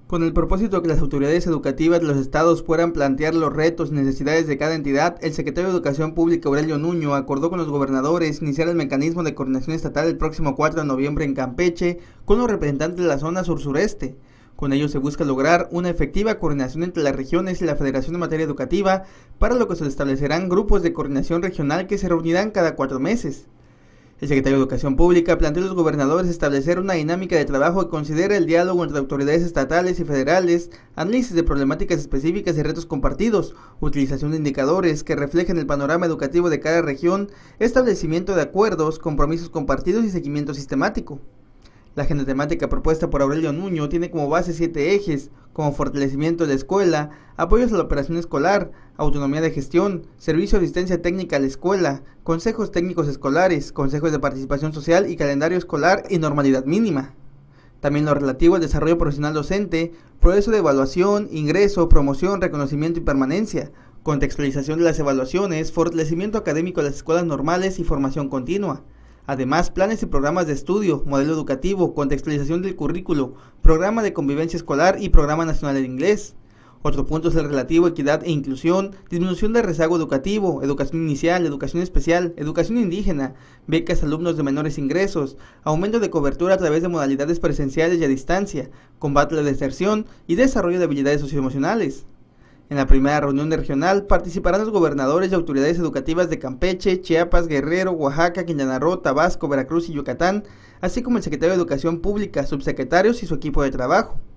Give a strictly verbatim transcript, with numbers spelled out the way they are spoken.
Con el propósito de que las autoridades educativas de los estados puedan plantear los retos y necesidades de cada entidad, el secretario de Educación Pública, Aurelio Nuño, acordó con los gobernadores iniciar el mecanismo de coordinación estatal el próximo cuatro de noviembre en Campeche con los representantes de la zona sur-sureste. Con ello se busca lograr una efectiva coordinación entre las regiones y la Federación en materia educativa, para lo que se establecerán grupos de coordinación regional que se reunirán cada cuatro meses. El secretario de Educación Pública planteó a los gobernadores establecer una dinámica de trabajo que considere el diálogo entre autoridades estatales y federales, análisis de problemáticas específicas y retos compartidos, utilización de indicadores que reflejen el panorama educativo de cada región, establecimiento de acuerdos, compromisos compartidos y seguimiento sistemático. La agenda temática propuesta por Aurelio Nuño tiene como base siete ejes, como fortalecimiento de la escuela, apoyos a la operación escolar, autonomía de gestión, servicio de asistencia técnica a la escuela, consejos técnicos escolares, consejos de participación social y calendario escolar y normalidad mínima. También lo relativo al desarrollo profesional docente, proceso de evaluación, ingreso, promoción, reconocimiento y permanencia, contextualización de las evaluaciones, fortalecimiento académico de las escuelas normales y formación continua. Además, planes y programas de estudio, modelo educativo, contextualización del currículo, programa de convivencia escolar y programa nacional de inglés. Otro punto es el relativo a equidad e inclusión, disminución del rezago educativo, educación inicial, educación especial, educación indígena, becas a alumnos de menores ingresos, aumento de cobertura a través de modalidades presenciales y a distancia, combate a la deserción y desarrollo de habilidades socioemocionales. En la primera reunión regional participarán los gobernadores y autoridades educativas de Campeche, Chiapas, Guerrero, Oaxaca, Quintana Roo, Tabasco, Veracruz y Yucatán, así como el secretario de Educación Pública, subsecretarios y su equipo de trabajo.